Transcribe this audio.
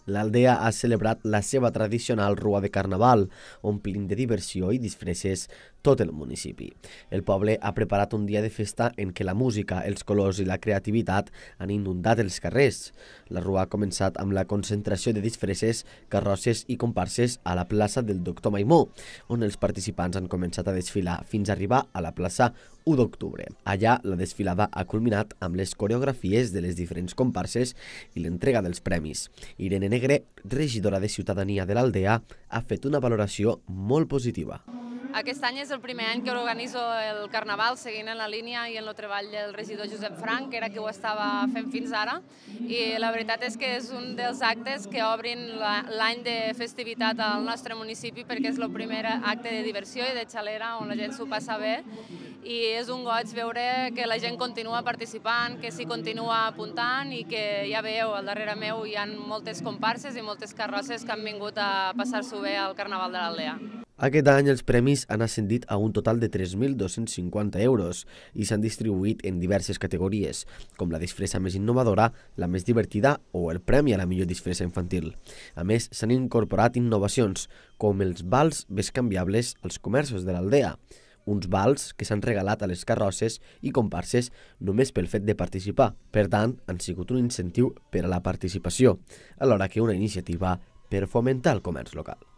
L'Aldea ha celebrat la seva tradicional rua de Carnaval, omplint de diversió i disfresses tot el municipi. El poble ha preparat un dia de festa en què la música, els colors i la creativitat han inundat els carrers. La rua ha començat amb la concentració de disfresses, carrosses i comparses a la plaça del Doctor Maimó, on els participants han començat a desfilar fins a arribar a la plaça 1 d'octubre. Allà, la desfilada ha culminat amb les coreografies de les diferents comparses i l'entrega dels premis. Irene Negre, regidora de Ciutadania de l'Aldea, ha fet una valoració molt positiva. Aquest any és el primer any que organitzo el Carnaval seguint en la línia i en el treball del regidor Josep Frank, que era qui ho estava fent fins ara, i la veritat és que és un dels actes que obrin l'any de festivitat al nostre municipi perquè és el primer acte de diversió i de xalera on la gent s'ho passa bé i és un goig veure que la gent continua participant, que s'hi continua apuntant i que ja veieu, al darrere meu hi ha moltes comparses i moltes carrosses que han vingut a passar-s'ho bé al Carnaval de l'Aldea. Aquest any els premis han ascendit a un total de 3.250 euros i s'han distribuït en diverses categories, com la disfressa més innovadora, la més divertida o el premi a la millor disfressa infantil. A més, s'han incorporat innovacions, com els vals bescanviables als comerços de l'Aldea, uns vals que s'han regalat a les carrosses i comparses només pel fet de participar. Per tant, han sigut un incentiu per a la participació, alhora que una iniciativa per fomentar el comerç local.